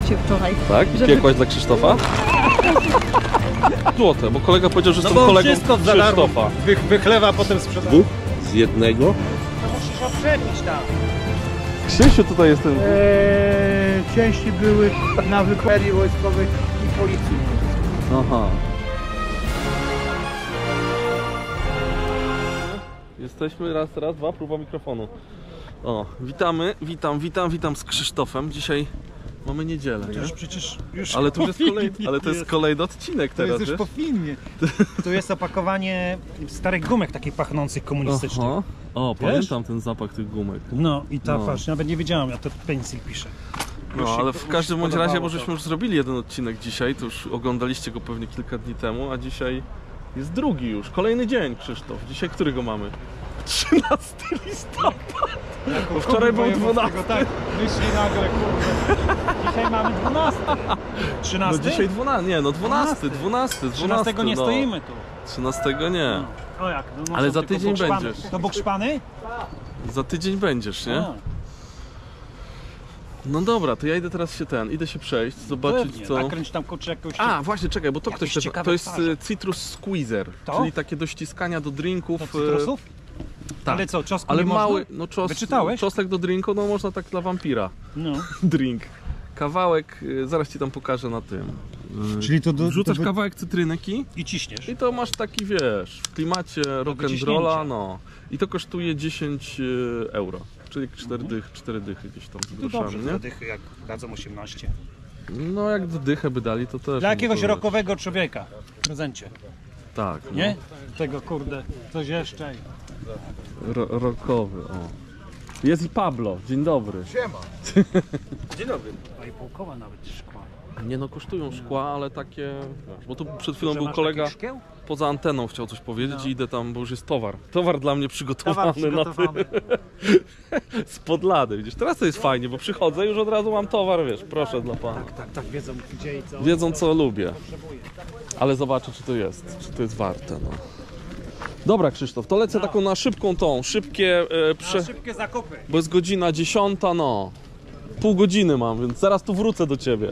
się wczoraj. Tak? Żeby... Piekłaś dla Krzysztofa? Złote, bo kolega powiedział, że No jestem bo kolegą wszystko za darmo Krzysztofa. wychlewa, potem sprzedaje. Dwóch z jednego? To musisz odczepić tam. Krzysiu tutaj jestem. Części były na wykładzie wojskowej i policji. Aha. Jesteśmy raz, dwa, próba mikrofonu. O, witam z Krzysztofem. Dzisiaj mamy niedzielę, nie? Przecież Ale to już jest ale to jest kolejny odcinek to teraz, jest już wiesz? po filmie. Tu jest opakowanie starych gumek takich pachnących komunistycznych. Aha. O, Wiesz? pamiętam ten zapach tych gumek. No i ta No. patrz, nawet nie wiedziałem, ja to pencil pisze. No, ale w każdym bądź razie, bo żeśmy to. już zrobili jeden odcinek dzisiaj, to już oglądaliście go pewnie kilka dni temu, a dzisiaj jest drugi już, kolejny dzień, Krzysztof. Dzisiaj którego mamy? 13 listopada. Bo wczoraj był 12. Tak, myśli nagle, kurde. Dzisiaj mamy 12. 13? No dzisiaj 12, nie no 12. 13 nie no. stoimy tu. 13 nie. O jak? No, Ale są za tylko tydzień bukszpany. będziesz. To bukszpany? Za tydzień będziesz, nie? A, No dobra, to ja idę teraz idę się przejść, zobaczyć pewnie. co... Nakręć tam kurczę jakąś... A, właśnie, czekaj, bo to Jakieś ktoś też... ciekawe To jest twarze. Citrus Squeezer, To? czyli takie do ściskania do drinków. Do cytrusów? Tak. Ale co, czosnku Ale nie mały, można? no Wyczytałeś? czosnek do drinku, no można tak dla wampira. No. Drink. Kawałek, zaraz ci tam pokażę na tym. Czyli to Wrzucasz kawałek cytrynyki i ciśniesz. i to masz taki, wiesz, w klimacie rock'n'rolla, wyciśnięcia. no. I to kosztuje 10 euro, czyli 4 dychy gdzieś tam z To dobrze, groszami, nie? dychy jak dadzą 18. No jak dychę by dali, to też. Dla no jakiegoś to wiesz. rockowego człowieka w prezencie, Tak, no. nie? Tego kurde, coś jeszcze. Rockowy, o. Jest i Pablo, dzień dobry. Dzień dobry. 2,5 koła nawet szkła. Nie no, kosztują szkła, ale takie... Wiesz, bo tu przed chwilą Że był masz kolega takich szkieł? poza anteną, chciał coś powiedzieć No. i idę tam, bo już jest towar. Towar dla mnie przygotowany, przygotowany. spod lady. Widzisz, teraz to jest fajnie, bo przychodzę i już od razu mam towar, wiesz, proszę dla pana. Tak, wiedzą gdzie i co. Wiedzą co lubię. Ale zobaczę czy to jest warte, no. Dobra Krzysztof, to lecę taką na szybką szybkie... Szybkie zakupy. Bo jest godzina 10, no. Pół godziny mam, więc zaraz tu wrócę do ciebie.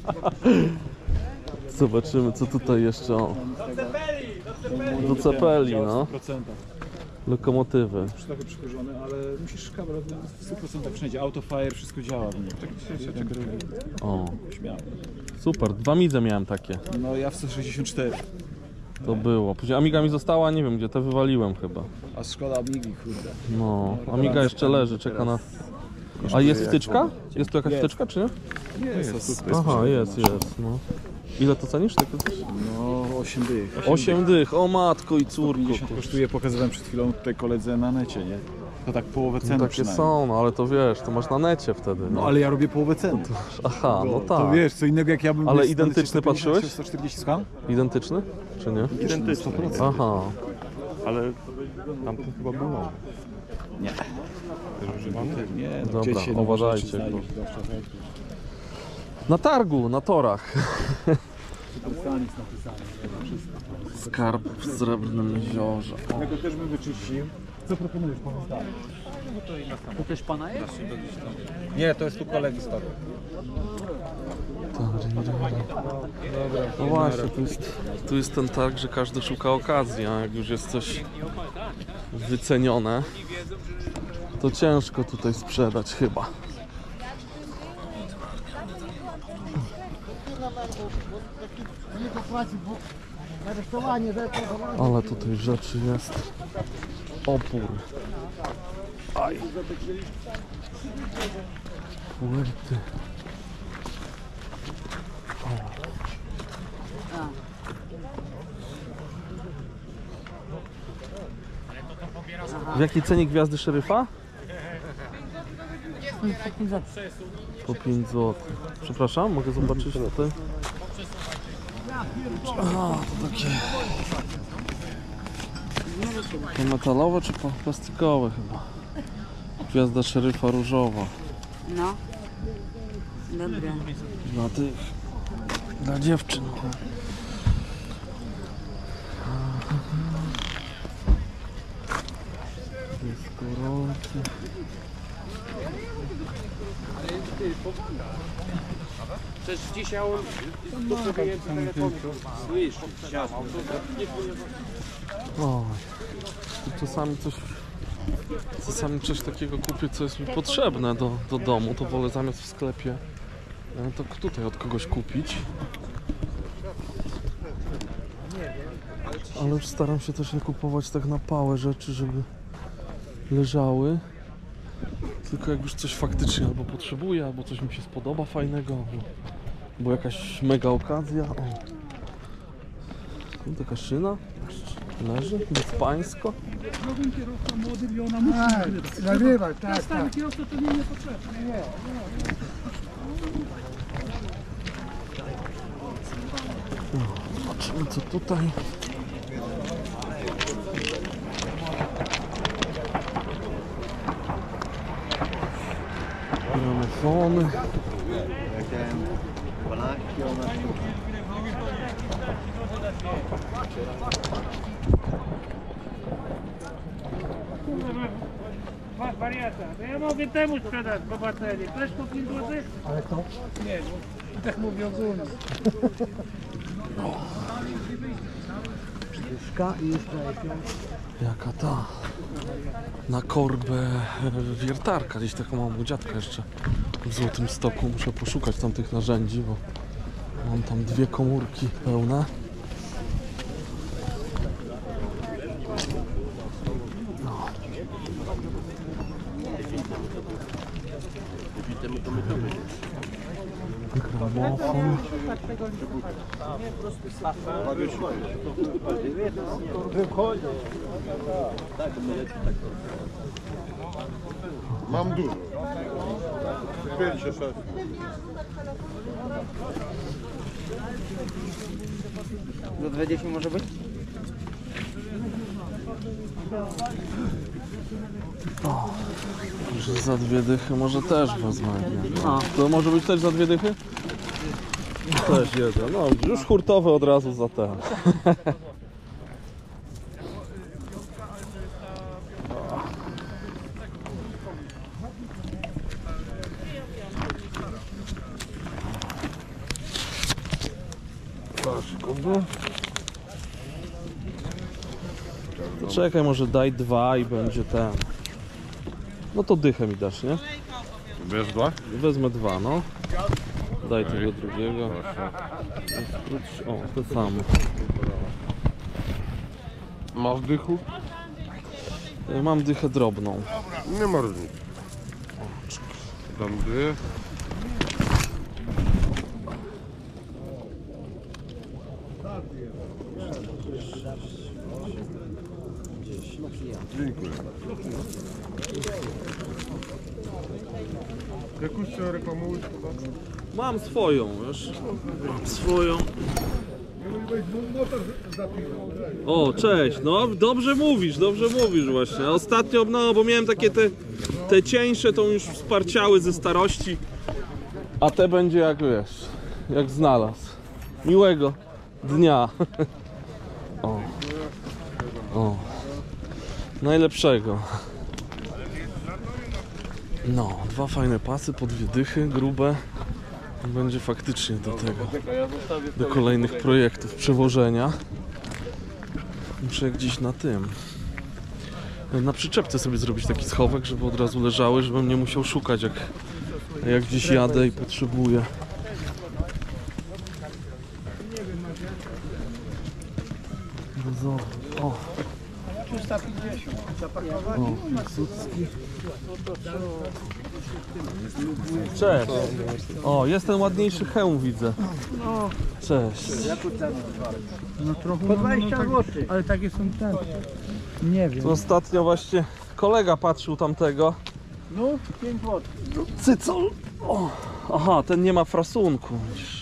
Zobaczymy co tutaj jeszcze. O. Do cepeli, no. Lokomotywy. Trochę przykurzony, ale musisz kabel w 100% wszędzie. Autofire, wszystko działa w nim. Tak O, śmiało. super, 2 midze miałem takie. No ja w 164. To było. Później Amiga mi została, nie wiem gdzie, te wywaliłem chyba. A szkoda Amigi, kurde. No, Amiga jeszcze leży, czeka na... A jest wtyczka? Jest tu jakaś wtyczka, czy nie? Jest. Aha, jest, no. Ile to cenisz? Takie coś? No 8 dych. 8 dych, o matko i córko. 50 kosztuje, pokazywałem przed chwilą tutaj koledze na necie, nie? To tak połowę ceny No takie przynajmniej. są, no ale to wiesz, to masz na necie wtedy. No ale ja robię połowę ceny. Aha, no To tak. wiesz, co innego jak ja bym... Ale wiesz, identyczny 150, patrzyłeś? 140, słucham? Identyczny? Czy nie? Identyczny. 100%. Aha. Ale tamten chyba był nowy. Nie, no, Dobra, gdzieś się uważajcie, rzeczy znajdzie, kurwa. zwłaszcza tak. Na targu, na torach. Superstan jest napisane, wszystko. Skarb w Srebrnym Jeziorze. Ja go też bym wyczyścił. Co proponujesz, powiedz tak? To też pana jest? Nie, to jest tu kolegi stary. No właśnie, tu jest ten targ, że każdy szuka okazji, a jak już jest coś wycenione, to ciężko tutaj sprzedać chyba. Ale tutaj rzeczy jest. Opór. Aj. Płyty. W jakiej cenie gwiazdy szeryfa? Po 5 zł. Przepraszam, mogę zobaczyć tutaj? Aha, to takie... To metalowe czy plastikowe chyba? Gwiazda szeryfa różowa. No. Dobra. Dla tych... Dla dziewczyn. Jest korolki. Przecież dzisiaj on tu sobie telefon. O, czasami coś takiego kupię, co jest mi potrzebne do domu, to wolę zamiast w sklepie to tutaj od kogoś kupić. Ale już staram się też nie kupować tak na pałę rzeczy, żeby leżały. Tylko jak już coś faktycznie albo potrzebuję, albo coś mi się spodoba fajnego, albo jakaś mega okazja. O. Tu taka szyna leży, bezpańsko. Nagrywać, tak. Zobaczymy co tutaj. Gramofony. Masz wariata, to ja mogę temu sprzedać po baterii. Też po 5 zł? Ale to? Nie, bo tak mówię ogólnie. I jeszcze Jaka ta na korbę wiertarka, gdzieś taką mam u dziadka jeszcze w Złotym Stoku. Muszę poszukać tam tych narzędzi, bo mam tam 2 komórki pełne. No. Gramofon. Mam dużo. 5 czy 6. Do 20 może być? Że za 2 dychy może też wezmę. O. To może być też za 2 dychy? Też jeden. No już hurtowe od razu za ten. To czekaj, może daj 2 i będzie ten. No to dychę mi dasz, nie? Wiesz 2? Wezmę 2, no. Daj tego drugiego. O, to samo. Masz dychu? Mam dychę drobną. Nie ma różnicy. Dam 2. Dziękuję. Jakąś reklamujesz? Mam swoją, wiesz? Mam swoją. O, cześć, no dobrze mówisz właśnie. Ostatnio, no bo miałem takie te cieńsze, to już sparciały ze starości. A te będzie jak wiesz, jak znalazł. Miłego dnia. O. O. Najlepszego. No, 2 fajne pasy po 2 dychy, grube. Będzie faktycznie do tego, do kolejnych projektów przewożenia. Muszę gdzieś na tym, na przyczepce sobie zrobić taki schowek, żeby od razu leżały, żebym nie musiał szukać jak gdzieś jadę i potrzebuję. O, 350 zapakować. o, Piłsudski. Cześć. O, jest ten ładniejszy hełm, widzę. Cześć. No trochę. Po 20 zł. Ale takie są ten. Nie wiem. To ostatnio właśnie kolega patrzył tamtego. No, 5 zł. Cycol. O. Aha, ten nie ma frasunku.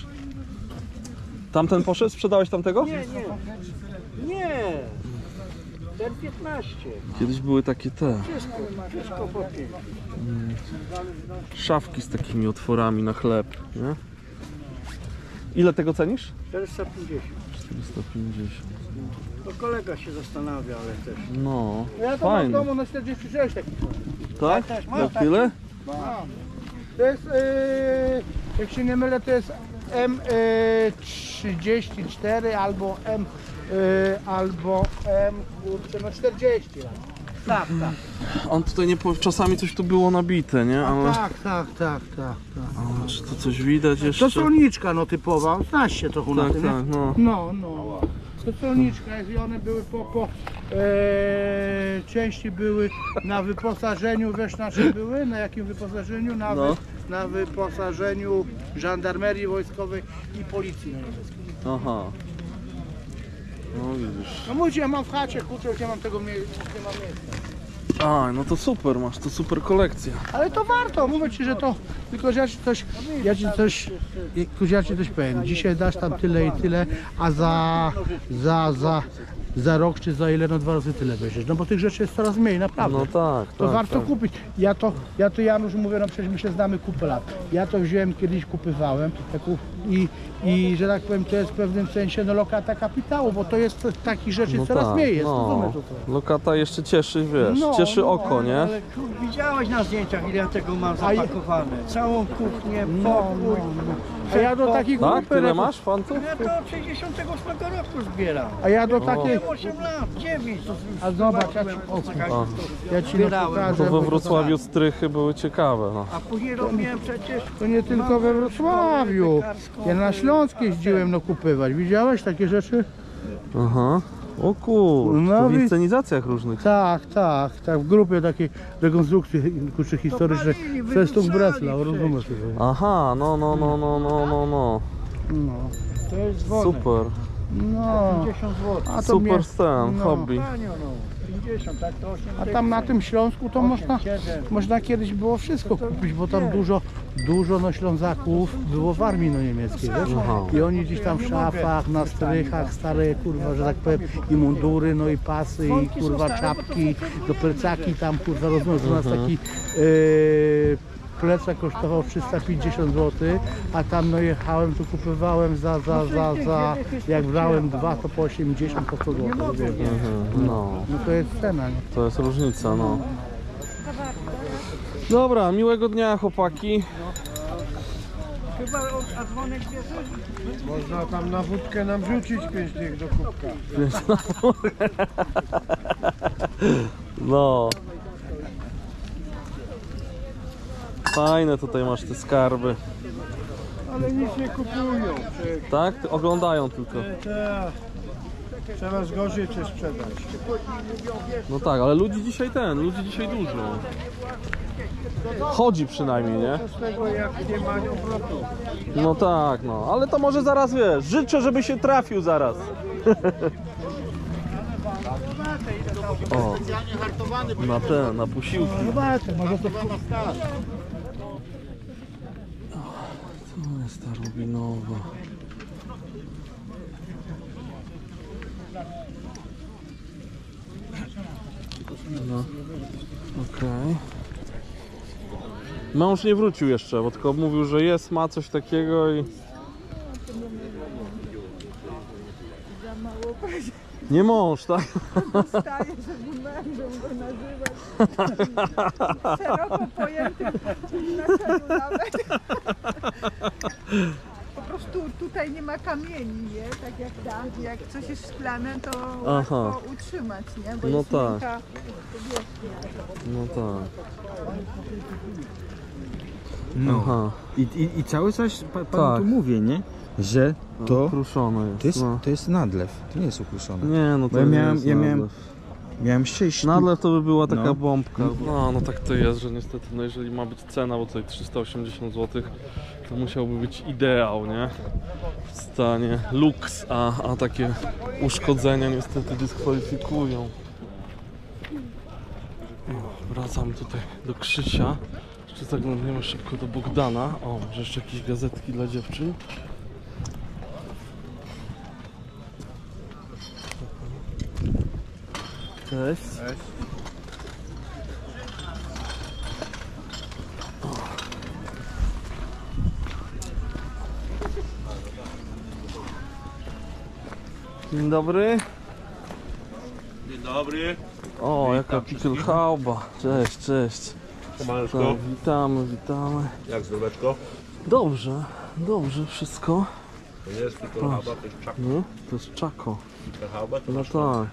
Tamten poszedł? Sprzedałeś tamtego? Nie. Nie. Ten 15. Kiedyś były takie te Wszystko po 5. szafki z takimi otworami na chleb, nie? Ile tego cenisz? 450. 450. To kolega się zastanawia, ale też. No, Ja to mam w fajnie. domu na 46 takich. Tak? też mam, Za tak. chwilę? To jest Jak się nie mylę, to jest M34 albo kurczę, no 40. Tak, tak. On tutaj nie czasami coś tu było nabite, nie? Ale Tak. czy to coś widać jeszcze? To solniczka no typowa, znasz się trochę na Tak, tym, tak, no. No. To solniczka jest i one były części były na wyposażeniu, wiesz na czym były? Na jakim wyposażeniu? Na wyposażeniu żandarmerii wojskowej i policji niemieckiej. Aha. No widzisz. No mówię, ja mam w chacie, kurczę, nie mam tego miejsca. A, no to super, masz to super kolekcja. Ale to warto, mówię ci, że to, tylko że ja ci coś powiem, dzisiaj dasz tam tyle i tyle, a za rok czy za ile, no 2 razy tyle weźmiesz, no bo tych rzeczy jest coraz mniej, naprawdę. No tak, To warto kupić. Ja to Janusz mówię, no przecież my się znamy kupę lat. Ja to wziąłem kiedyś, kupywałem i że tak powiem, to jest w pewnym sensie no lokata kapitału, bo to jest takich rzeczy coraz mniej jest. No. Lokata jeszcze cieszy, wiesz, cieszy oko, nie? Ale widziałeś na zdjęciach, ile ja tego mam zapakowane. Całą kuchnię, pokój. A ja do takich Tak? grupy, Tyle masz fantów? Ja to od 68 roku zbieram. a ja do takiej, 8 lat, 9. To a zobacz, ja ci pokażę. To we Wrocławiu strychy były ciekawe, no. A później robiłem przecież... To nie tylko we Wrocławiu. Ja na Śląsk jeździłem no kupywać. Widziałeś takie rzeczy? Aha. O kur, No to w wi- inscenizacjach różnych. Tak, w grupie takiej rekonstrukcji kurczę historycznej. Festung Breslau, rozumiesz? Aha, no. No, To jest dzwonek. Super. no. 50 zł. A to Super stan, hobby. Tanio, no. 50, tak to 8 A tam na tym Śląsku to można kiedyś było wszystko kupić, bo tam dużo no Ślązaków było w armii no niemieckiej, wiesz? Aha. I oni gdzieś tam w szafach, na strychach, stare kurwa, że tak powiem, i mundury, no i pasy, i kurwa czapki, do plecaki tam kurwa, rozumiesz, u nas taki plecak kosztował 350 zł, a tam no jechałem, to kupowałem za jak brałem 2 to po 80, po 100 zł. No, No to jest cena, nie? to jest różnica, no. Dobra, miłego dnia chłopaki. Chyba, a dzwonek bierzesz? Można tam na wódkę nam wrzucić 5 dych do kubka. No. Fajne tutaj masz te skarby. Ale nic nie kupują. Tak? Oglądają tylko. Coraz gorzej coś sprzedać. No tak, ale ludzi dzisiaj dużo. Chodzi przynajmniej, nie? Z tego jak nie ma obrotu. No tak, no. Ale to może zaraz, wiesz, życzę, żeby się trafił zaraz. O, na posiłki. Zobaczcie, może to To jest ta rubinowa. No, okej. Mąż nie wrócił jeszcze, bo tylko mówił, że jest, ma coś takiego i... Nie mąż, tak? Dostaję, żeby mężem go nazywać. Szeroko pojętym znaczeniu nawet. Po prostu tutaj nie ma kamieni, nie? Tak jak tam. Jak coś jest szklane, to łatwo utrzymać, nie? Bo No jest tak. miękka powierzchnia. No tak. No. Aha. I cały czas panu Tak. tu mówię, nie? Że to, Kruszone jest. No. to jest nadlew, to nie jest ukruszone. Nie, no to Bo ja nie miałem- jest ja nadlew. Miałem 6 sztuk. Nadlew to by była taka No. bombka. No tak to jest, że niestety, no jeżeli ma być cena, bo tutaj 380 zł, to musiałby być ideał, nie? W stanie luks, a takie uszkodzenia niestety dyskwalifikują. Wracam tutaj do Krzysia. Jeszcze zaglądniemy szybko do Bogdana. O, może jeszcze jakieś gazetki dla dziewczyn. Cześć. Dzień dobry. Dzień dobry. O, jaka pickelhauba. Cześć, cześć. Siemaneczko. Tak, witamy. Jak zdroweczko? Dobrze, dobrze wszystko. To nie jest tylko hałba, to jest czako. Nie? To jest czako. Hałba to No masz tak.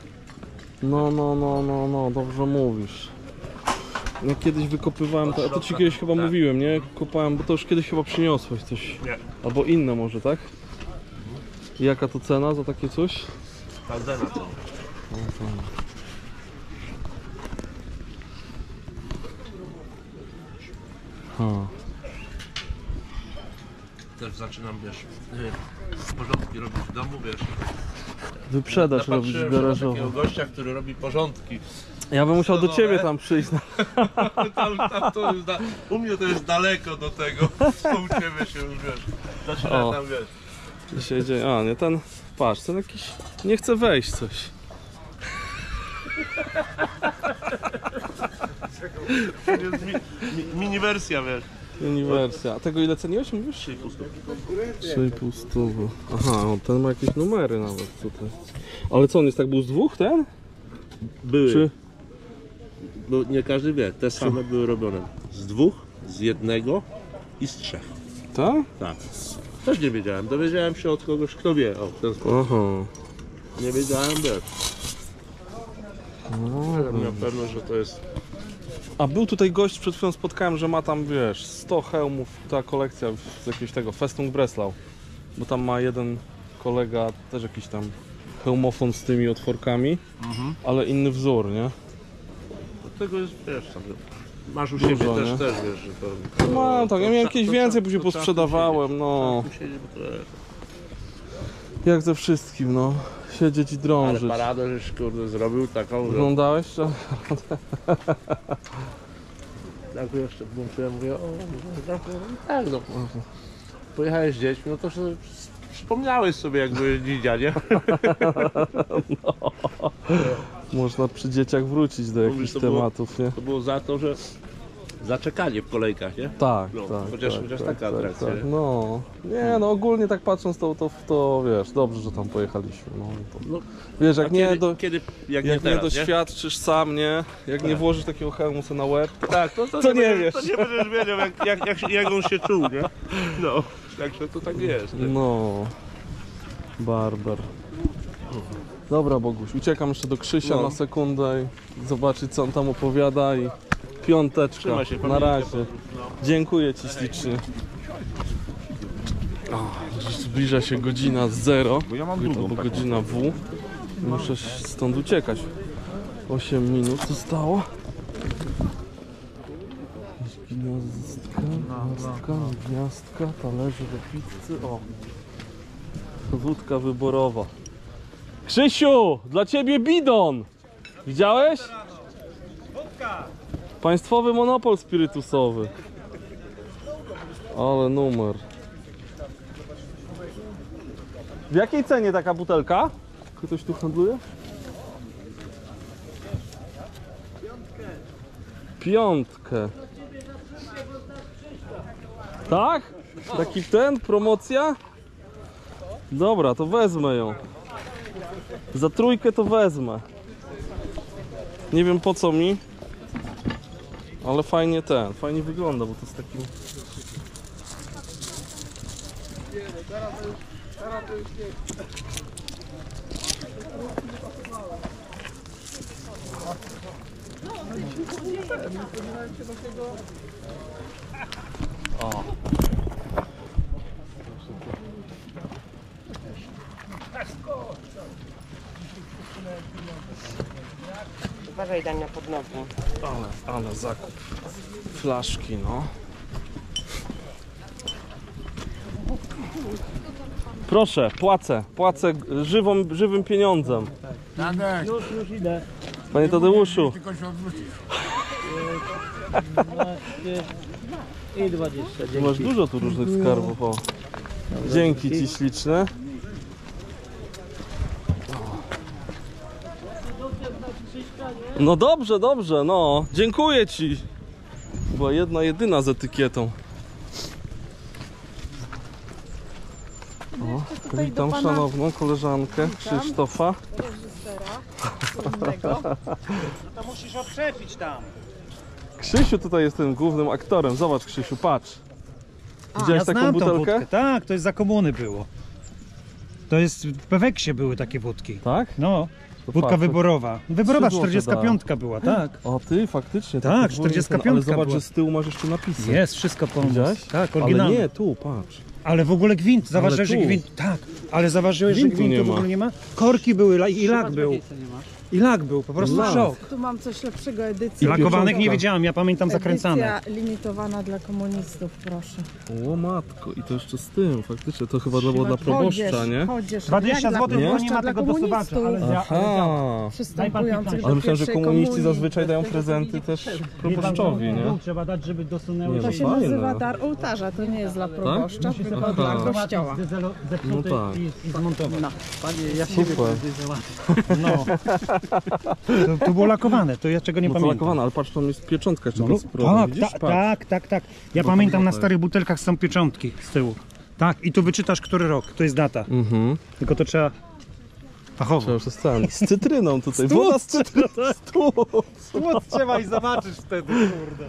No, dobrze mówisz. Ja kiedyś wykopywałem, a to ci kiedyś chyba mówiłem, nie? Kopałem, bo to już kiedyś chyba przyniosłeś coś. Nie. Albo inne może, tak? I jaka to cena za takie coś? Paldena to. Też zaczynam, wiesz, porządki robić w domu, wiesz. Wyprzedaż robić Napatrzyłem się na garażowo. takiego gościa, który robi porządki. Ja bym musiał do Sezonowe. ciebie tam przyjść. Tam to już u mnie to jest daleko do tego, co u ciebie się już, wiesz, zaczyna O. tam, wiesz. Co się dzieje? A nie, ten, patrz, ten jakiś, nie chce wejść coś. To jest mini wersja, wiesz. Uniwersja. A tego ile ceniłeś, mówisz? 3,5 stówy. Aha, o, ten ma jakieś numery nawet tutaj. Ale co, on jest tak był z dwóch, ten? Były, Czy? bo nie każdy wie, te same były robione z dwóch, z jednego i z trzech. Tak? Tak. Też nie wiedziałem, dowiedziałem się od kogoś, kto wie, o, w ten sposób. Aha. Nie wiedziałem, wiesz. Miałem pewność, że to jest... A był tutaj gość, przed chwilą spotkałem, że ma tam, wiesz, 100 hełmów, ta kolekcja z jakiegoś tego, Festung Breslau. Bo tam ma jeden kolega, też jakiś tam hełmofon z tymi otworkami, ale inny wzór, nie? Od tego jest, wiesz, tam, masz u Dużo, siebie nie? też wiesz, że to... Mam tak, ja miałem kiedyś więcej, później to czasu posprzedawałem, no. siedzieć, czasu siedzieć, bo to- Jak ze wszystkim, no. Siedzieć i Ale drążyć. paradę, żeś kurde zrobił taką, że... Oglądałeś? Czy? Tak jeszcze włączyłem, mówię, o, tak, no. Pojechałeś z dziećmi, no to sobie przypomniałeś sobie jakby dzidzia, nie? Można przy dzieciach wrócić do jakichś Mówisz, to było- tematów, nie? To było za to, że zaczekanie w kolejkach, nie? Tak, No, tak. chociaż taka atrakcja, nie? No, nie, no ogólnie tak patrząc to wiesz, dobrze, że tam pojechaliśmy. No, to, No, wiesz, jak a nie, kiedy, jak jak nie nie teraz, nie? doświadczysz sam, nie? Jak nie włożysz takiego hełmu sobie na łeb, Tak, to nie wiesz. To nie będziesz wiedział, jak on się czuł, nie? No, także to tak jest. Nie? no, barber. Dobra, Boguś, uciekam jeszcze do Krzysia No. na sekundę i zobaczyć, co on tam opowiada i piąteczka. Trzymaj się, Na pamiętaj, razie. Dziękuję ci ślicznie. O, zbliża się godzina 0, Bo ja mam albo drugą taką. godzina W. Muszę stąd uciekać. 8 minut zostało. Gniazdka, talerze do pizzy. O, wódka wyborowa. Krzysiu, dla ciebie bidon! Widziałeś? Państwowy monopol spirytusowy. Ale numer. W jakiej cenie taka butelka? Ktoś tu handluje? Piątkę. Tak? Taki ten, promocja? Dobra, to wezmę ją. Za trójkę to wezmę. Nie wiem po co mi, ale fajnie fajnie wygląda, bo to jest takim... O. Uważaj, daj na podnogi. Ale zakup flaszki, no. Proszę, płacę żywym pieniądzem. Już idę. Panie Tadeuszu. I 20, dzięki. Masz dużo tu różnych skarbów, o. Dzięki ci śliczne. No dobrze, no. Dziękuję ci. Była jedna, jedyna z etykietą. O, witam szanowną koleżankę Krzysztofa. To musisz oprzepić tam. Krzysiu tutaj jest tym głównym aktorem. Zobacz, Krzysiu, patrz. Widziałeś taką znam tą butelkę? wódkę. Tak, to jest za komuny było. To jest w Peweksie były takie wódki. Tak? No, To wódka patrz, wyborowa. Wyborowa 3 złote 45 była, tak. O ty, faktycznie. Tak, podwójnie 45 ale zobacz, była. że z tyłu masz jeszcze napisy. Jest, wszystko po Widziałeś? Tak, Ale oryginalne. nie, tu, patrz. Ale w ogóle gwint, zauważyłeś, że tu. gwint, tak, ale zauważyłeś, że Gwintu gwintu nie w ma. ogóle nie ma? Korki były i lak był. I lak był, po prostu Lak. szok. Tu mam coś lepszego, edycja. Lakowanek nie pieczątka. wiedziałem, ja pamiętam zakręcane. Edycja limitowana dla komunistów, proszę. O matko, i to jeszcze z tym, faktycznie, to chyba było dla proboszcza, nie? Chodzież. 20 Jak zł, dla bo nie proboszcza, ma dla tego do komunistów. subacza, ale Aha. Przystępujących Ale do myślałem, że pierwszej komuniści komunii. zazwyczaj dają prezenty też proboszczowi, nie? Trzeba dać, żeby dosunęły Nie, To no się fajne. nazywa dar ołtarza, to nie jest dla proboszcza, tylko Aha. dla kościoła. No tak. i zmontować. Super. No. To było lakowane, to ja czego nie No to pamiętam. lakowane, ale patrz, tam jest pieczątka jeszcze No, cukrowa, tak, widzisz? tak. Ja pamiętam na tak. starych butelkach są pieczątki z tyłu. Tak, i tu wyczytasz, który rok, to jest data. Mhm. Tylko to trzeba fachowo. Trzeba już ten. Z cytryną tutaj, woda z cytryną. Słod trzeba i zobaczysz wtedy, kurde.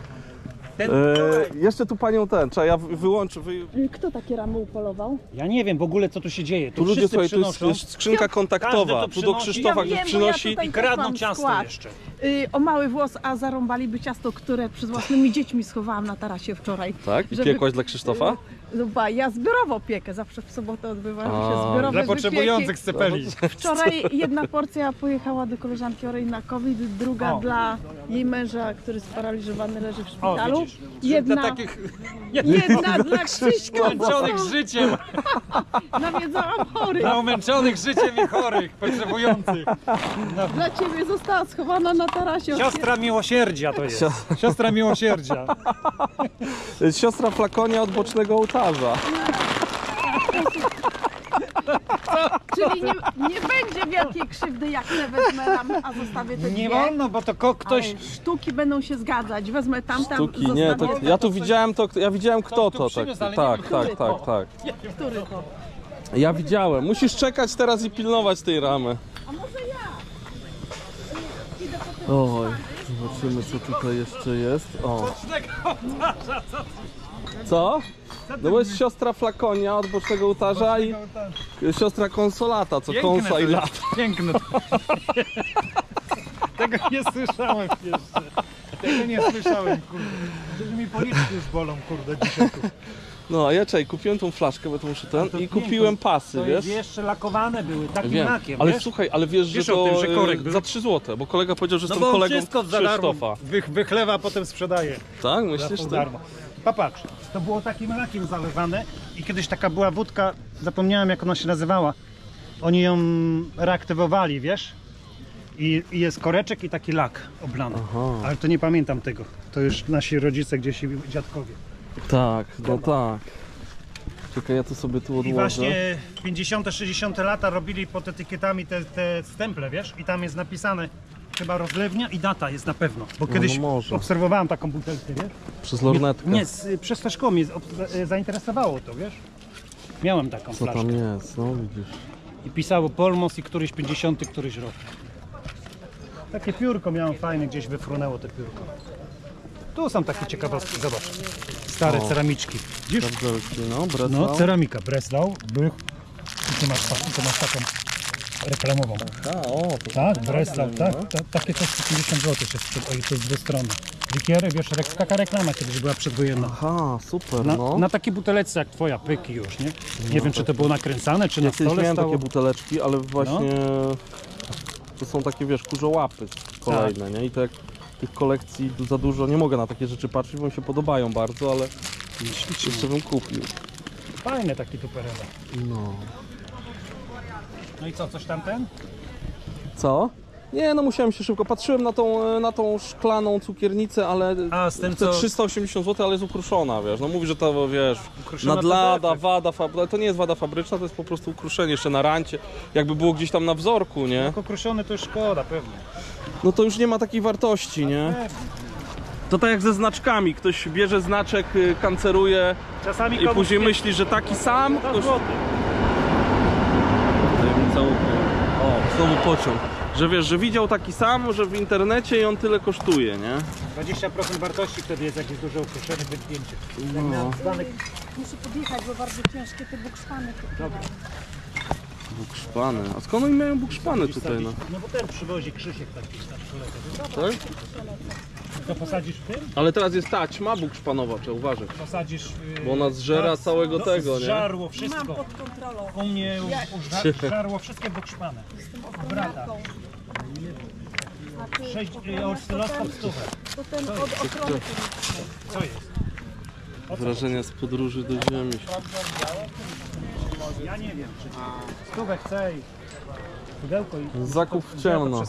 Jeszcze tu panią trzeba ja wyłączę. Kto takie ramy upolował? Ja nie wiem w ogóle co tu się dzieje. Tu ludzie, wszyscy słuchaj, tu przynoszą. jest skrzynka Każdy kontaktowa. to Tu do przynosi. Krzysztofa Ja gdzieś wiem, przynosi. bo ja tutaj I kradną też mam ciasto skład. jeszcze. O mały włos, a zarąbaliby ciasto, które przed własnymi dziećmi schowałam na tarasie wczoraj. Tak? I Żeby- piekłaś dla Krzysztofa? No ba, ja zbiorowo piekę, zawsze w sobotę odbywają A, się zbiorowe Dla wypieki. potrzebujących cepeli. Wczoraj jedna porcja pojechała do koleżanki chorej na COVID, druga O. dla jej męża, który sparaliżowany leży w O, szpitalu. widzisz. Jedna, Dla takich jedna dla Krzyśka, umęczonych życiem. nawiedzałam chorych. Dla umęczonych życiem i chorych, potrzebujących. Dla ciebie została schowana na tarasie. Siostra miłosierdzia to jest. Siostra miłosierdzia. Siostra flakonia od bocznego ołtarza. Czyli nie będzie wielkiej krzywdy, jak te wezmę ramy, a zostawię te Nie dwie. wolno, bo to ktoś... Ale sztuki będą się zgadzać. Wezmę tamtam, Sztuki, nie, to, zostawię ja tu widziałem to, ja widziałem kto tu to. przyniósł, ale Tak, nie tak, wiem, tak, tak. który to. Ja widziałem. Musisz czekać teraz i pilnować tej ramy. A może ja? Idę po tym. Oj, zobaczymy co tutaj jeszcze jest. O. Co? No bo jest siostra flakonia od bocznego ołtarza i siostra konsolata, co kąsa i lata. Piękne. Tego nie słyszałem jeszcze. Tego nie słyszałem, kurde. Że mi policzki już bolą, kurde, dzisiaj tu. No a ja kupiłem tą flaszkę, bo to muszę ten i kupiłem pasy, To wiesz? jest jeszcze lakowane były, takim Wiem, lakiem, ale wiesz? słuchaj, ale wiesz, Wiesz że o to tym, że korek był? za 3 zł, bo kolega powiedział, że No jestem bo on kolegą wszystko za darmo Krzysztofa. wychlewa, a potem sprzedaje. Tak, Za myślisz pół ty? darmo. Popatrz, to było takim lakiem zalewane i kiedyś taka była wódka, zapomniałem jak ona się nazywała. Oni ją reaktywowali, wiesz? I jest koreczek i taki lak oblany. Aha. Ale to nie pamiętam tego. To już nasi rodzice gdzieś i dziadkowie. Tak, no tak. Czekaj, ja to sobie tu I odłożę. właśnie w 50 60 lata robili pod etykietami te stemple, wiesz? I tam jest napisane chyba rozlewnia i data jest na pewno. Bo kiedyś może. obserwowałem taką butelkę, wiesz? Przez lornetkę. Nie, przez to szkło mnie zainteresowało to, wiesz? Miałem taką Co flaszkę. tam jest, no widzisz. I pisało Polmos i któryś 50 któryś rok. Takie piórko miałem fajne, gdzieś wyfrunęło te piórko. Tu są takie ciekawostki, zobacz. Stare ceramiczki. Widzisz? Kabelki, no, Breslau. No, ceramika, Breslau, Bych. I tu masz taką reklamową. A, o, to Tak, Breslau, tak. Takie coś 50 zł się sprzedaje, to jest z dwie strony. Wikiery, wiesz, taka reklama kiedyś była przedwojenna. Aha, super, no. Na takiej buteleczce jak twoja pyki już, nie? Nie wiem, czy to było nakręcane, czy na Ja kiedyś stole miałem stało. takie buteleczki, ale właśnie to są takie, wiesz, kurzołapy kolejne, nie? I to jak tych kolekcji za dużo, nie mogę na takie rzeczy patrzeć, bo mi się podobają bardzo, ale jeszcze bym kupił. Fajne takie tu perewa. No. No i co, coś tamten? Co? Nie, no musiałem się szybko. Patrzyłem na tą szklaną cukiernicę, ale A, z tym te co... 380 zł, ale jest ukruszona, wiesz. No mówi, że to, wiesz, Ukruszona nadlada, to defekt. wada fabryczna. To nie jest wada fabryczna, to jest po prostu ukruszenie jeszcze na rancie. Jakby było gdzieś tam na wzorku, nie? Jak okruszony to już szkoda, pewnie. No to już nie ma takiej wartości, nie? To tak jak ze znaczkami. Ktoś bierze znaczek, kanceruje Czasami i komuś później nie- myśli, że taki sam. To To złoty. tajemnica ukrył. O, znowu pociąg. Że wiesz, że widział taki sam, że w internecie i on tyle kosztuje, nie? 20% wartości wtedy jest jakieś duże uproszczenie, wypnięcie. No. Muszę podjechać, bo bardzo ciężkie te bukszpany. Bukszpany. A skąd oni mają bukszpany tutaj, no? No bo ten przywozi Krzysiek taki nasz kolega. Tak? To posadzisz w tym? Ale teraz jest taćma bukszpanowa, trzeba uważać. Posadzisz... Bo ona zżera całego tego, nie? Zżarło wszystko. Mam pod kontrolą. U mnie żarło wszystkie bukszpany. Brata. 6 oscyloskop stówę. To ten od ochrony. Co jest? Wrażenia z podróży do ziemi. Ja nie wiem. Stówę chcę i pudełko i... Zakup w ciemno.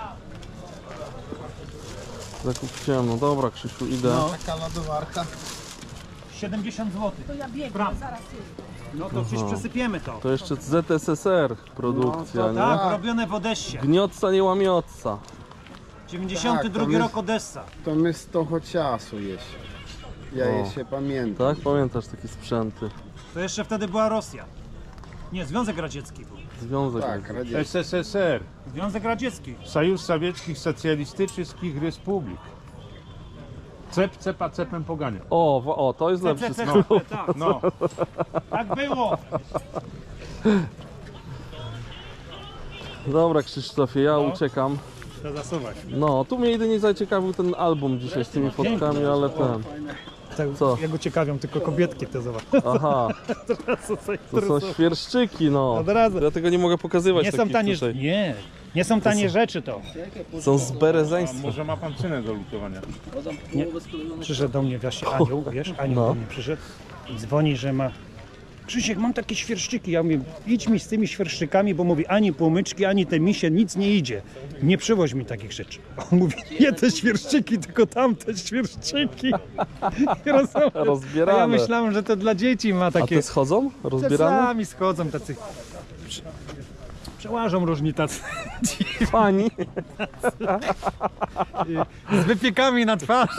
Zakup w ciemno. Dobra, Krzysiu, idę. No. Taka ładowarka. 70 zł. To ja biegnę, zaraz jest. No to przecież przesypiemy to. To jeszcze ZSSR produkcja, No, nie? tak, robione w Odessie. Gniotca, nie łamiotca. 92 rok Odessa. To my z toho czasu jest. Ja je się pamiętam. Tak? Pamiętasz takie sprzęty? To jeszcze wtedy była Rosja. Nie, Związek Radziecki był. Związek. Tak, radziecki. СССР. Związek Radziecki. Союз Советских Социалистических Республик. Cep cepa cepem pogania. O, to jest lepszy CCC, skrót. tak, No, tak było. Dobra, Krzysztofie, ja uciekam. Trzeba zasuwać. No, tu mnie jedynie zaciekawił ten album dzisiaj z tymi fotkami, ale ten... Co? Ja go ciekawią, tylko kobietki te zobacz. Aha, to są świerszczyki, no. Od razu. Ja tego nie mogę pokazywać Nie są takich tanie, tutaj. nie są tanie rzeczy to. Są z berezeństwa. może ma pan cenę do lutowania. Przyszedł do mnie właśnie Anioł, wiesz, Anioł No. do mnie przyszedł i dzwoni, że ma... Krzysiek, mam takie świerszczyki. Ja mówię, idź mi z tymi świerszczykami, bo mówi, ani płomyczki, ani te misie, nic nie idzie. Nie przywoź mi takich rzeczy. On mówi, nie te świerszczyki, tylko tamte świerszczyki. Rozbierane. A ja myślałem, że to dla dzieci ma A takie... te schodzą? Rozbierane? Czasami schodzą tacy... Przełażą różni tacy Fani. z wypiekami na twarzy.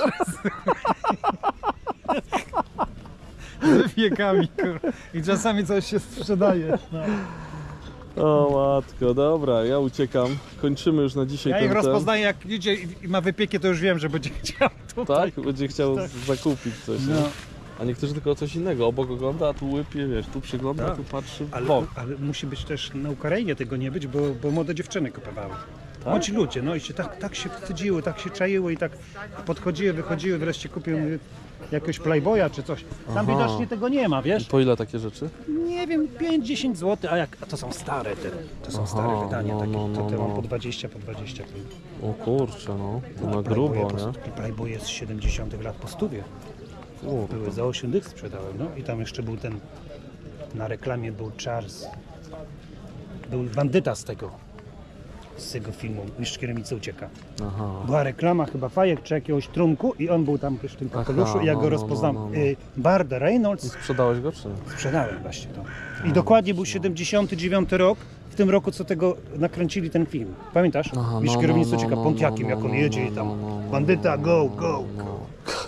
Z wypiekami, kur... I czasami coś się sprzedaje. No. O matko, dobra, ja uciekam. Kończymy już na dzisiaj Ja ich ten rozpoznaję, jak idzie i ma wypiekie, to już wiem, że będzie chciał tutaj. Tak? Będzie chciał zakupić coś. No. Nie? A niektórzy tylko coś innego. Obok ogląda, a tu łypie, wiesz, tu przygląda, a tu patrzy w Ale, bok. ale musi być też na Ukrainie tego nie być, bo młode dziewczyny kupowały. Młodzi ludzie, no i się tak się wstydziły, tak się czaiły i tak podchodziły, wychodziły, wreszcie kupił jakiegoś Playboya czy coś. Tam Aha. widocznie tego nie ma, wiesz? Po ile takie rzeczy? Nie wiem, 5-10 zł, a to są stare to są stare wydania, no, takie, no, to te no. mam po 20. O kurczę, no. To na grubo, nie? Playboy jest z 70 lat po stówie. Były za 8 dych sprzedałem, no i tam jeszcze był ten, na reklamie był Charles, był bandyta z tego filmu, Mistrz Kieremicy ucieka. Aha. Była reklama chyba fajek czy jakiegoś trunku i on był tam też w tym kapeluszu Aha, i ja go no, rozpoznałem. no. Bard I Reynolds, sprzedałeś go, czy nie? sprzedałem właśnie to. I dokładnie był 79 rok, w tym roku co tego nakręcili ten film. Pamiętasz? Aha, Mistrz no, Kieremicy no, ucieka no, Pontiakiem, no, jak on no, jedzie no, i tam no, no, bandyta, go, go, no. go.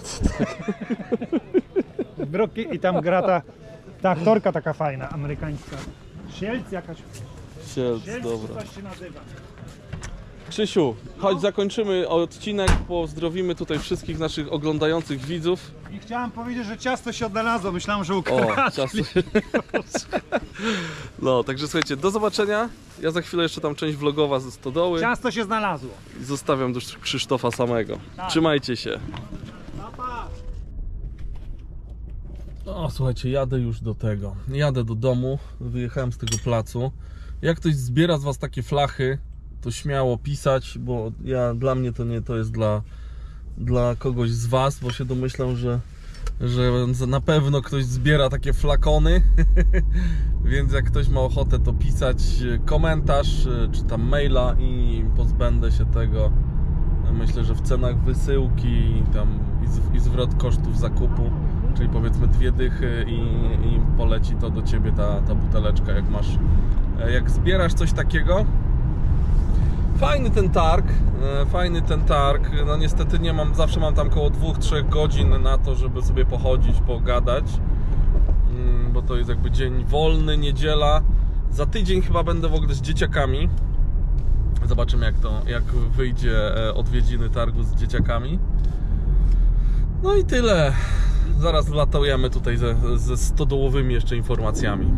I tam gra ta aktorka taka fajna, amerykańska. Sielc jakaś. Sielc, Sielc, dobra. coś się nazywa. Krzysiu, chodź zakończymy odcinek, pozdrowimy tutaj wszystkich naszych oglądających widzów. I chciałem powiedzieć, że ciasto się odnalazło, myślałem, że O, ukradli. ciasto. No, także słuchajcie, do zobaczenia. Ja za chwilę jeszcze tam część vlogowa ze stodoły Ciasto się znalazło. i zostawiam do Krzysztofa samego. Trzymajcie się. O, słuchajcie, jadę już do tego. Jadę do domu, wyjechałem z tego placu. Jak ktoś zbiera z was takie flachy, to śmiało pisać, bo dla mnie to nie to jest dla kogoś z was, bo się domyślam, że na pewno ktoś zbiera takie flakony. Więc jak ktoś ma ochotę, to pisać komentarz czy tam maila i pozbędę się tego. Myślę, że w cenach wysyłki tam i zwrot kosztów zakupu, czyli powiedzmy 2 dychy i poleci to do ciebie ta buteleczka, jak zbierasz coś takiego. Fajny ten targ, no niestety zawsze mam tam około 2-3 godzin na to, żeby sobie pochodzić, pogadać, bo to jest jakby dzień wolny, niedziela. Za tydzień chyba będę w ogóle z dzieciakami, Zobaczymy jak wyjdzie odwiedziny targu z dzieciakami. No i tyle. Zaraz wlatujemy tutaj ze stodołowymi jeszcze informacjami.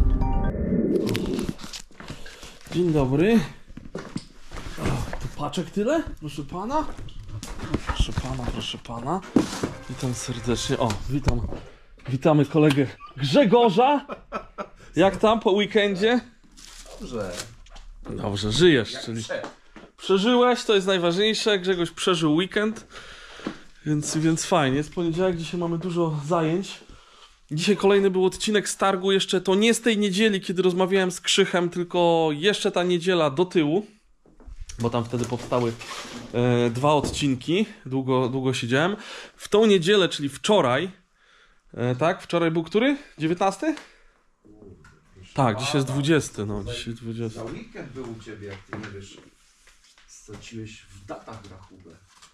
Dzień dobry. Tu paczek tyle? Proszę pana. Proszę pana. Witam serdecznie. O, witamy kolegę Grzegorza. Jak tam po weekendzie? Dobrze, żyjesz, czyli przeżyłeś, to jest najważniejsze. Grzegorz przeżył weekend, więc fajnie. Jest poniedziałek, dzisiaj mamy dużo zajęć. Dzisiaj kolejny był odcinek z targu, jeszcze to nie z tej niedzieli, kiedy rozmawiałem z Krzychem, tylko jeszcze ta niedziela do tyłu, bo tam wtedy powstały 2 odcinki, długo siedziałem. W tą niedzielę, czyli wczoraj, tak? Wczoraj był który? 19? Tak, dzisiaj jest 20, no dzisiaj 20. Na weekend był u ciebie, jak ty nie wiesz, straciłeś w datach rachubę.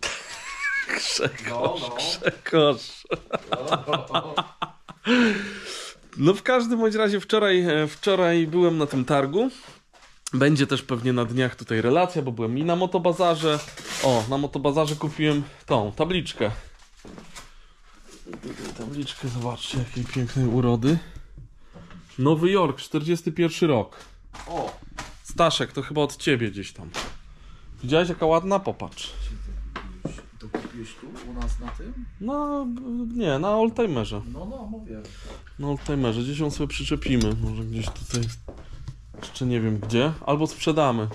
Grzegorz. No w każdym bądź razie wczoraj byłem na tym targu. Będzie też pewnie na dniach tutaj relacja, bo byłem i na Motobazarze. O, na Motobazarze kupiłem tą tabliczkę. Tabliczkę, zobaczcie jakiej pięknej urody. Nowy Jork, 41 rok. O! Staszek, to chyba od ciebie gdzieś tam. Widziałeś jaka ładna? Popatrz. To kupiłeś tu u nas na tym? No, nie, na oldtimerze. No, mówię. Na oldtimerze, gdzieś ją sobie przyczepimy. Może gdzieś tutaj, jeszcze nie wiem gdzie. Albo sprzedamy.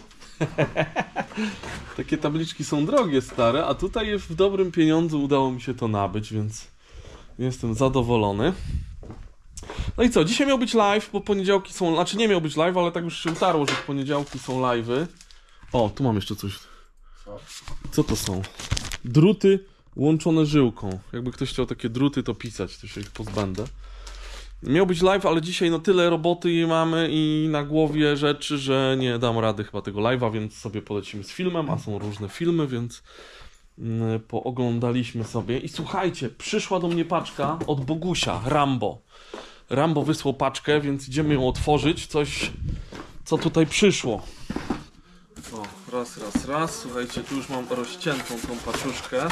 Takie tabliczki są drogie, stare, a tutaj w dobrym pieniądzu udało mi się to nabyć, więc jestem zadowolony. No i co, dzisiaj miał być live, bo poniedziałki są, znaczy nie miał być live, ale tak już się utarło, że w poniedziałki są live'y. O, tu mam jeszcze coś. Co to są? Druty łączone żyłką. Jakby ktoś chciał takie druty, to pisać, to się ich pozbędę. Miał być live, ale dzisiaj no tyle roboty mamy i na głowie rzeczy, że nie dam rady chyba tego live'a, więc sobie polecimy z filmem, a są różne filmy, więc pooglądaliśmy sobie. I słuchajcie, przyszła do mnie paczka od Bogusia, Rambo. Rambo wysłał paczkę, więc idziemy ją otworzyć. Coś, co tutaj przyszło. O, raz. Słuchajcie, tu już mam rozciętą tą paczuszkę.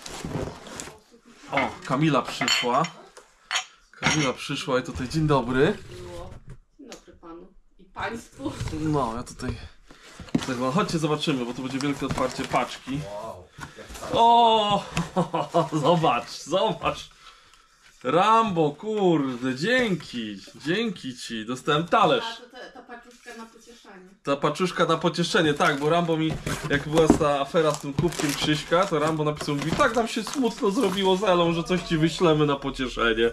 O, Kamila przyszła i tutaj dzień dobry. Dzień dobry panu i państwu. No, ja tutaj... Chodźcie zobaczymy, bo to będzie wielkie otwarcie paczki. O, zobacz. Rambo, kurde, dzięki ci, dostałem talerz. Ta paczuszka na pocieszenie. Ta paczuszka na pocieszenie, tak, bo Rambo mi, jak była ta afera z tym kubkiem Krzyśka, to Rambo napisał, mówi, tak nam się smutno zrobiło z Elą, że coś ci wyślemy na pocieszenie.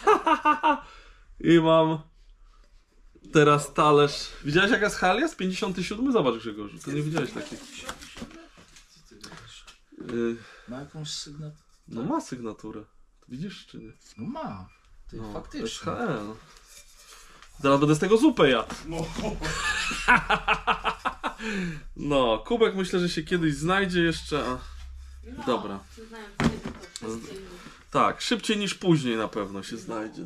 I mam teraz talerz. Widziałeś jaka jest halia? Z 57? Zobacz Grzegorzu, to nie widziałeś takiej. Ma jakąś sygnaturę? No ma sygnaturę. Widzisz czy nie? No ma. Ty No, faktycznie. SHL. Zaraz będę z tego zupę jadł. No, kubek myślę, że się kiedyś znajdzie jeszcze. A... No, dobra. Tak, szybciej niż później na pewno się znajdzie.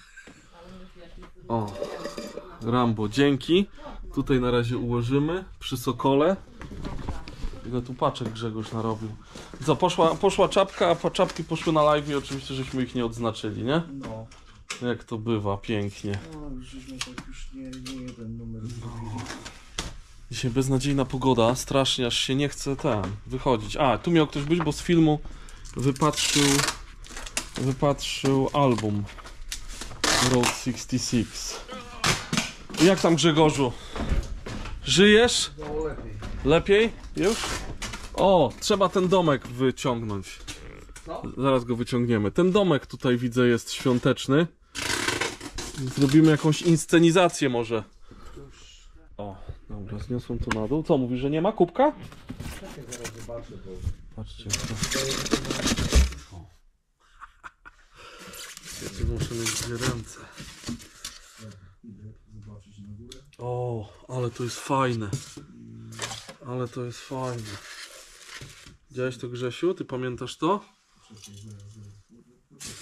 O, Rambo, dzięki. Tutaj na razie ułożymy przy Sokole. Ile tu paczek Grzegorz narobił. Co, poszła czapka, a czapki poszły na live i oczywiście żeśmy ich nie odznaczyli, nie? No. Jak to bywa, pięknie. No, żeśmy tak już nie jeden numer zrobili. Dzisiaj beznadziejna pogoda, strasznie, aż się nie chce wychodzić. A, tu miał ktoś być, bo z filmu wypatrzył album Road 66. Jak tam Grzegorzu? Żyjesz? No lepiej. Lepiej? Już? O, trzeba ten domek wyciągnąć. Co? Zaraz go wyciągniemy. Ten domek tutaj widzę jest świąteczny. Zrobimy jakąś inscenizację może. O, dobra, zniosłem to na dół. Co, mówisz, że nie ma kubka? Czekaj, zaraz zobaczę, bo... Patrzcie. Ja muszę mieć dwie ręce. Zobaczyć na górę. O, ale to jest fajne. Ale to jest fajne. Widziałeś to, Grzesiu? Ty pamiętasz to?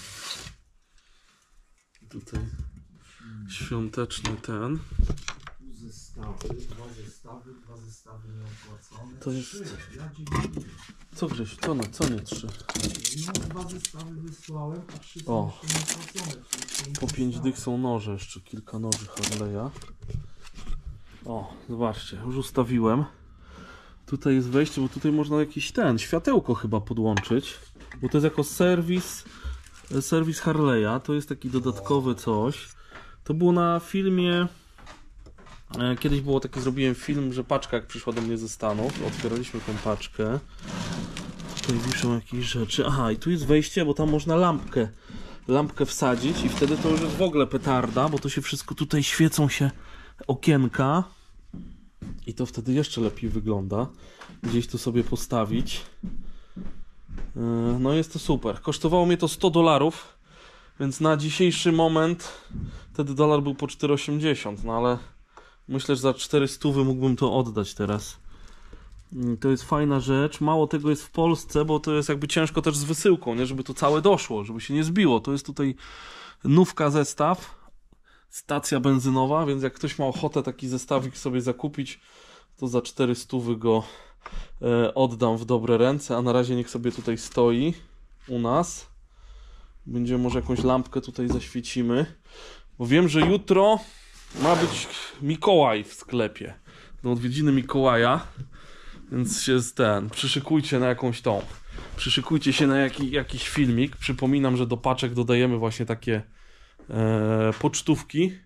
Tutaj świąteczny ten. Dwa zestawy nieopłacone. To jest... 3, ja 9. Co Grześ, co nie 3? No 2 zestawy wysłałem, a 3 są O. jeszcze nieopłacone. Po 5 dych są noże, jeszcze kilka noży Harley'a. O, zobaczcie, już ustawiłem. Tutaj jest wejście, bo tutaj można jakieś światełko chyba podłączyć. Bo to jest jako serwis Harley'a, to jest taki dodatkowy coś. To było na filmie, kiedyś było taki, zrobiłem film, że paczka jak przyszła do mnie ze Stanów, otwieraliśmy tą paczkę. Tutaj wiszą jakieś rzeczy. Aha, i tu jest wejście, bo tam można lampkę wsadzić i wtedy to już jest w ogóle petarda, bo to się wszystko, tutaj świecą się okienka i to wtedy jeszcze lepiej wygląda. Gdzieś tu sobie postawić. No jest to super. Kosztowało mnie to $100, więc na dzisiejszy moment wtedy dolar był po 4,80, no ale myślę, że za 400 mógłbym to oddać teraz. To jest fajna rzecz. Mało tego jest w Polsce, bo to jest jakby ciężko też z wysyłką, nie? Żeby to całe doszło, żeby się nie zbiło. To jest tutaj nówka zestaw, stacja benzynowa, więc jak ktoś ma ochotę taki zestawik sobie zakupić, to za 400 go oddam w dobre ręce, a na razie niech sobie tutaj stoi u nas. Będziemy może jakąś lampkę tutaj zaświecimy, bo wiem, że jutro ma być Mikołaj w sklepie. Do odwiedziny Mikołaja, więc się przyszykujcie na jakąś przyszykujcie się na jakiś filmik. Przypominam, że do paczek dodajemy właśnie takie pocztówki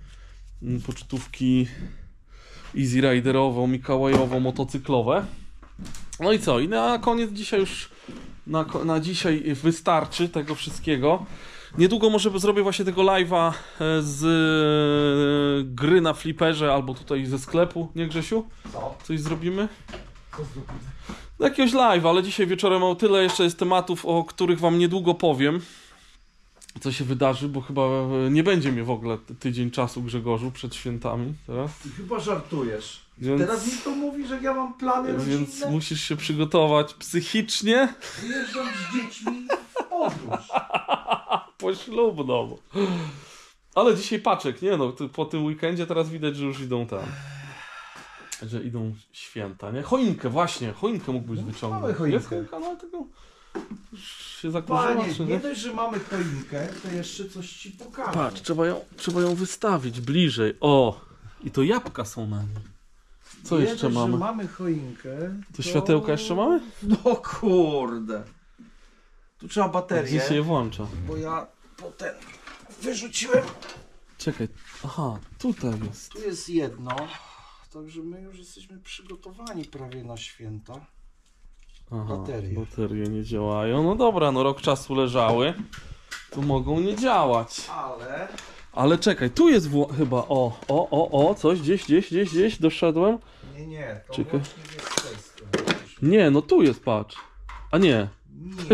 Easy Riderowo, Mikołajowo, motocyklowe. No i co? I na koniec dzisiaj już na dzisiaj wystarczy tego wszystkiego. Niedługo może zrobię właśnie tego live'a z gry na fliperze albo tutaj ze sklepu, nie Grzesiu? Co? Coś zrobimy? Co zrobimy? Jakiegoś live'a, ale dzisiaj wieczorem o tyle jeszcze jest tematów, o których wam niedługo powiem. Co się wydarzy, bo chyba nie będzie mnie w ogóle tydzień czasu, Grzegorzu, przed świętami teraz. Ty chyba żartujesz. Więc, Teraz mi to mówi, że ja mam plany rodzinne. Więc musisz się przygotować psychicznie. Wyjeżdżam z dziećmi w podróż. Poślubną. Ale dzisiaj paczek, nie no, po tym weekendzie teraz widać, że już idą tam. Że idą święta, nie? Choinkę, właśnie, choinkę mógłbyś wyciągnąć. Mamy choinkę. Jest choinka, no ale tego już się zakurzyła, Panie, czy nie nie? dość, że mamy choinkę, to jeszcze coś ci pokażę. Patrz, trzeba ją wystawić bliżej. O! I to jabłka są na nim. Co nie jeszcze dość, mamy? Że mamy choinkę. To światełka jeszcze mamy? No kurde. Tu trzeba baterię. Gdzie się je włącza? Bo ja potem wyrzuciłem. Czekaj, aha, tutaj jest. Tu jest jedno. Także my już jesteśmy przygotowani prawie na święta. Aha, Baterie. baterie nie działają. No dobra, no rok czasu leżały. Tu mogą nie działać. Ale czekaj, tu jest chyba, coś, gdzieś, doszedłem. Nie, to czekaj. łącznie jest z tej strony. Nie, no tu jest, patrz. A nie. Nie.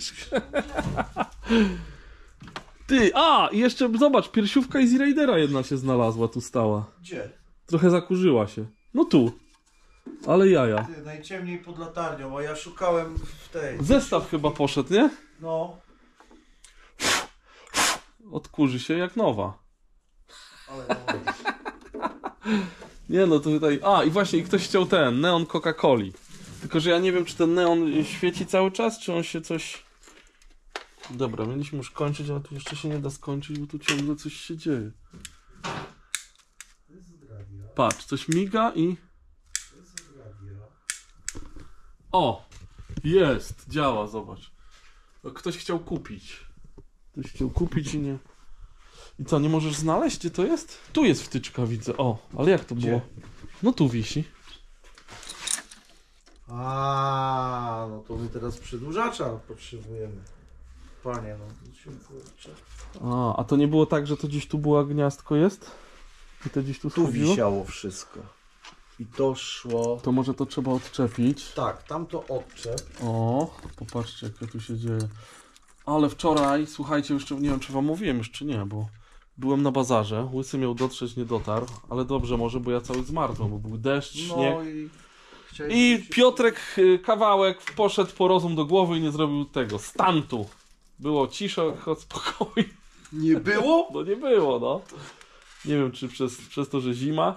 Ty, i jeszcze zobacz, piersiówka Easy Ridera jedna się znalazła, tu stała. Gdzie? Trochę zakurzyła się. No tu. Ale jaja. Ty, najciemniej pod latarnią, a ja szukałem w tej. Zestaw chyba poszedł, nie? No. Odkurzy się jak nowa. Ale no. Nie no, to tutaj... i właśnie ktoś chciał neon Coca-Coli. Tylko, że ja nie wiem, czy ten neon świeci cały czas, czy on się coś... Dobra, mieliśmy już kończyć, ale tu jeszcze się nie da skończyć, bo tu ciągle coś się dzieje. Patrz, coś miga i... Jest! Działa, zobacz. Ktoś chciał kupić. I nie... I co, nie możesz znaleźć, gdzie to jest? Tu jest wtyczka, widzę. Ale jak to było? No tu wisi. No to my teraz przedłużacza potrzebujemy. Panie, no to się kurczę. A to nie było tak, że to gdzieś tu była gniazdko jest? I to gdzieś tu Tu schodziło? wisiało wszystko. I to szło... To może to trzeba odczepić. Tak, tamto odczep. Popatrzcie, jak tu się dzieje. Ale wczoraj, słuchajcie, jeszcze nie wiem, czy wam mówiłem jeszcze nie, bo byłem na bazarze. Łysy miał dotrzeć, nie dotarł, ale dobrze może, bo ja cały zmarzłem, bo był deszcz, śnieg. I Piotrek kawałek poszedł po rozum do głowy i nie zrobił tego stantu. Było ciszo, spokój. Nie było? No nie było, no. Nie wiem, czy przez to, że zima,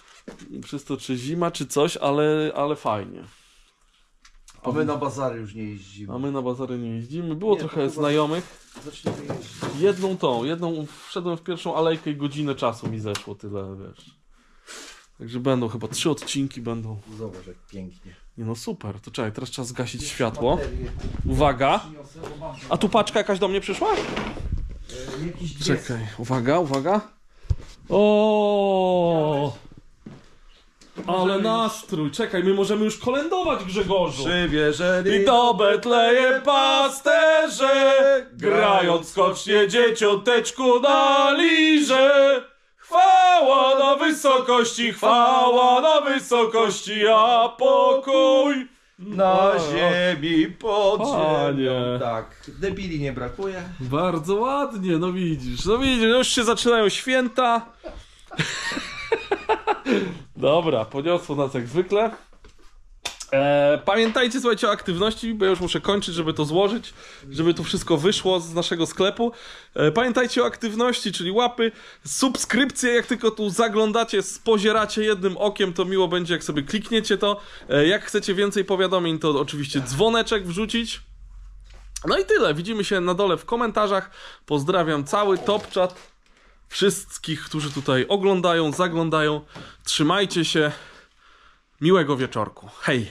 czy coś, ale fajnie. A my na bazary już nie jeździmy. A my na bazary nie jeździmy. Było trochę znajomych. Zaczniemy jeździć. Jedną wszedłem w pierwszą alejkę i godzinę czasu mi zeszło, tyle, wiesz. Także będą chyba 3 odcinki będą. Zobacz jak pięknie. Nie no super, to czekaj, teraz trzeba zgasić światło. Uwaga. A tu paczka jakaś do mnie przyszła? Czekaj, uwaga. O! Ale nastrój, czekaj, my możemy już kolędować, Grzegorzu. Przywierzeli I do Betlejem pasterze, grając skocznie dzieciąteczku na lirze. Chwała na wysokości, a pokój na ziemi pod Panie. ziemią. Tak, debili nie brakuje. Bardzo ładnie, no widzisz, już się zaczynają święta. Dobra, poniosło nas jak zwykle. Pamiętajcie, słuchajcie, o aktywności, bo ja już muszę kończyć, żeby to złożyć, żeby to wszystko wyszło z naszego sklepu. Pamiętajcie o aktywności, czyli łapy, subskrypcje, jak tylko tu zaglądacie, spozieracie jednym okiem, to miło będzie, jak sobie klikniecie to. Jak chcecie więcej powiadomień, to oczywiście dzwoneczek wrzucić. No i tyle, widzimy się na dole w komentarzach. Pozdrawiam cały Top Chat, wszystkich, którzy tutaj oglądają, zaglądają. Trzymajcie się. Miłego wieczorku. Hej!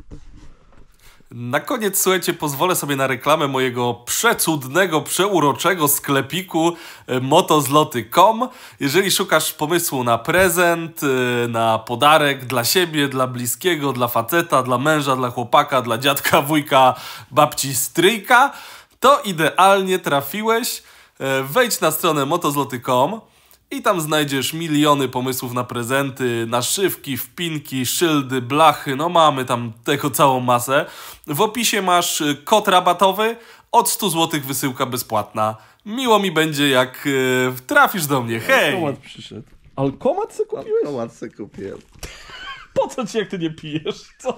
Na koniec, słuchajcie, pozwolę sobie na reklamę mojego przecudnego, przeuroczego sklepiku motozloty.com. Jeżeli szukasz pomysłu na prezent, na podarek dla siebie, dla bliskiego, dla faceta, dla męża, dla chłopaka, dla dziadka, wujka, babci, stryjka, to idealnie trafiłeś. Wejdź na stronę motozloty.com i tam znajdziesz miliony pomysłów na prezenty, naszywki, wpinki, szyldy, blachy, no mamy tam tego całą masę. W opisie masz kod rabatowy, od 100 zł wysyłka bezpłatna. Miło mi będzie, jak trafisz do mnie, hej! Alkomat przyszedł. Alkomat se kupiłeś? Alkomat se kupiłem. Po co ci, jak ty nie pijesz, co?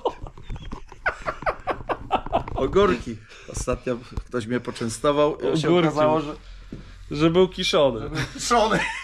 Ogórki. Ostatnio ktoś mnie poczęstował i się okazało, że Że był kiszony. kiszony.